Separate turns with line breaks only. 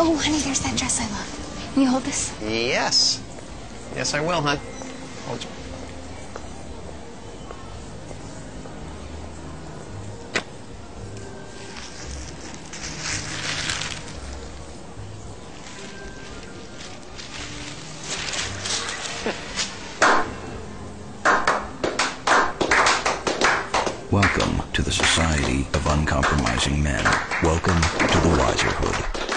Oh, honey, there's that dress I love. Can you hold this?
Yes. Yes, I will, hon. Hold.
Welcome to the Society of Uncompromising Men. Welcome to the Wiserhood.